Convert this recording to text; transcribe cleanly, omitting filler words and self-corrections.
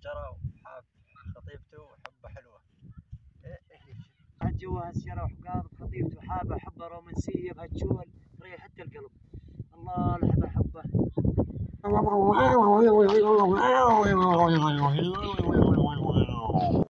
هالشجرة وحاب خطيبته وحبة حلوة. قاعد جوا هالشجرة وحقاض خطيبته حابة حبة رومانسية بهالجول تريح حتى القلب. الله لحظة حبة